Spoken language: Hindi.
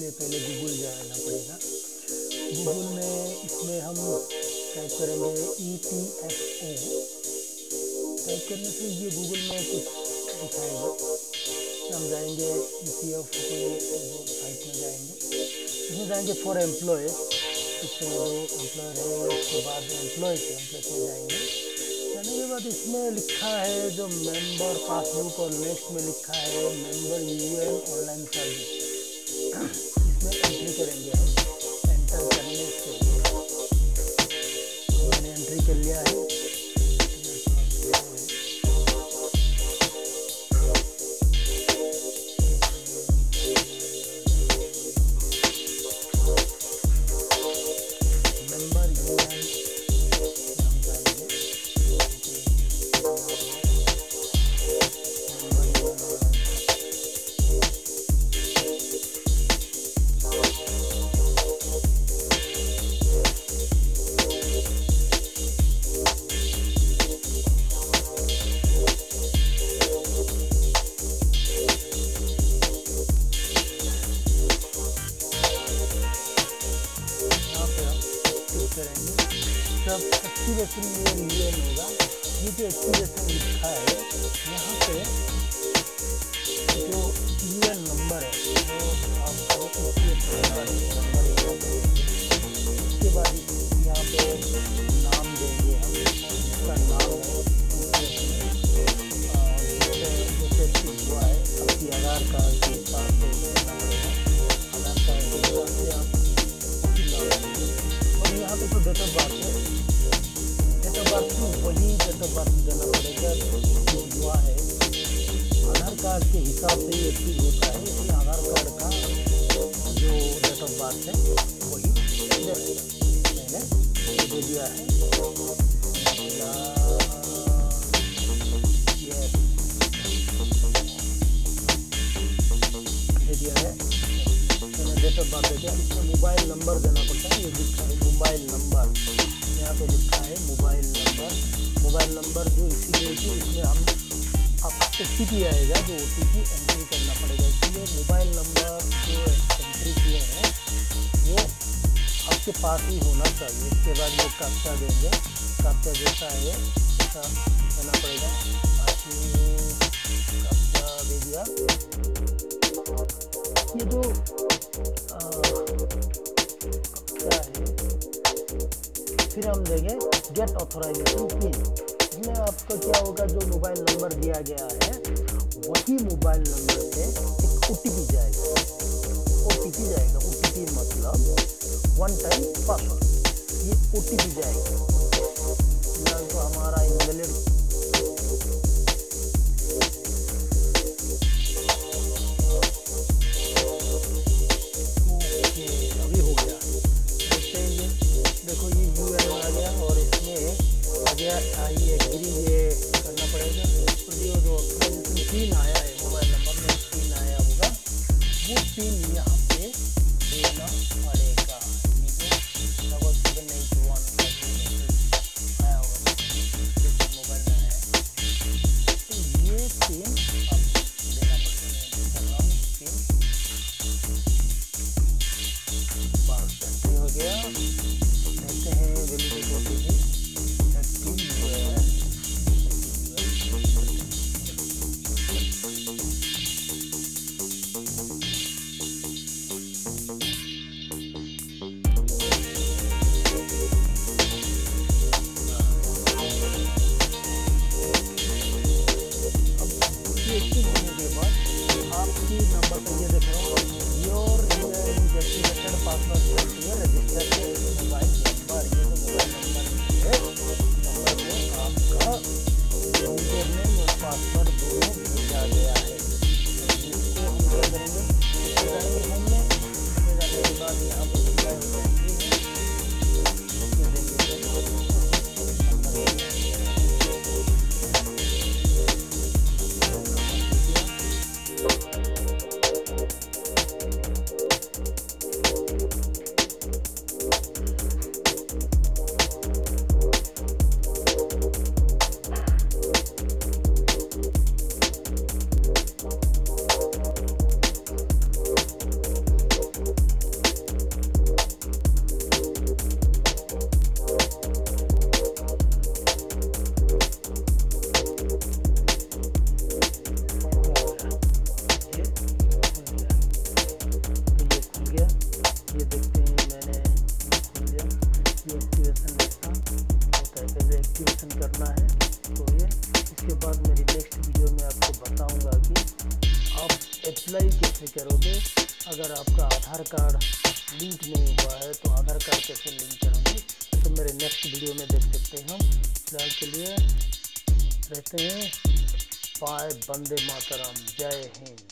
इसलिए पहले गूगल जाना पड़ेगा। गूगल में इसमें हम टाइप करेंगे EPFO। टाइप करने से ये गूगल में कुछ दिखाएगा। हम जाएंगे EPFO जो साइट में जाएंगे, इसमें जाएंगे फॉर एम्प्लॉय। इसमें जो एम्प्लॉयर है उसके बाद एम्प्लॉय में जाएंगे। जाने के बाद इसमें लिखा है जो मेंबर पासबुक और नेक्स्ट में लिखा है मेंबर UN ऑनलाइन सर्विस। इसमें एंट्री करेंगे हम। एंटर करने से मैंने एंट्री कर लिया है। जब एक्टिवेशन में UN होगा, ये जो एक्टिवेशन लिखा है यहाँ पे जो UN नंबर है वो आपको उसके बाद यहाँ पे नाम देंगे हम। उसका नाम जैसे हुआ है आपकी आधार कार्ड के साथ देना पड़ेगा। आधार कार्ड के साथ से आप और यहाँ पे जो date of birth date, of of बर्थ वही डेट ऑफ बर्थ देना पड़ेगा जो हुआ है। आधार कार्ड के हिसाब से ये चीज़ होता है, इसलिए आधार कार्ड का जो डेट ऑफ बर्थ है वही देना। मैंने दे दिया है मैंने डेट ऑफ बर्थ दे दिया। इसमें मोबाइल नंबर देना पड़ता है। ये लिखा है मोबाइल नंबर, यहाँ पे लिखा है मोबाइल नंबर। मोबाइल नंबर जो इसीलिए कि इसमें हम आप OTP आएगा, जो OTP एंट्री करना पड़ेगा। इसलिए मोबाइल नंबर जो एंट्री किए हैं वो आपके पास ही होना चाहिए। इसके बाद वो कैप्चा देंगे, कैप्चा जैसा है ऐसा देना पड़ेगा। कैप्चा दे दिया। ये जो क्या है, फिर हम देंगे गेट ऑथराइजेशन पिन। इसमें आपका क्या होगा, जो मोबाइल नंबर दिया गया है वही मोबाइल नंबर पे एक OTP जाएगा। OTP जाएगा, OTP मतलब वन टाइम पासवर्ड। ये OTP जाएगा ना, तो हमारा इनवैलिड आई एग्री ये करना पड़ेगा। तो जो पिन आया है मोबाइल नंबर में पिन आया होगा, वो पिन यहाँ पे देना पड़ेगा। डबल 781 आया होगा मोबाइल में है, तो ये पिन अब देना पड़ेगा। पिन बस एंट्री हो गया। कहते हैं वैलिडेट OTP गया। ये देखते हैं मैंने खुल गया। ये एक्टिवेशन ऐसा होता है, कैसे एक्टिवेशन करना है। तो ये इसके बाद मेरी नेक्स्ट वीडियो में आपको बताऊंगा कि आप अप्लाई कैसे करोगे। अगर आपका आधार कार्ड लिंक नहीं हुआ है तो आधार कार्ड कैसे लिंक करेंगे, तो मेरे नेक्स्ट वीडियो में देख सकते हैं हम। फिलहाल के लिए रहते हैं। बाय, वंदे मातरम, जय हिंद।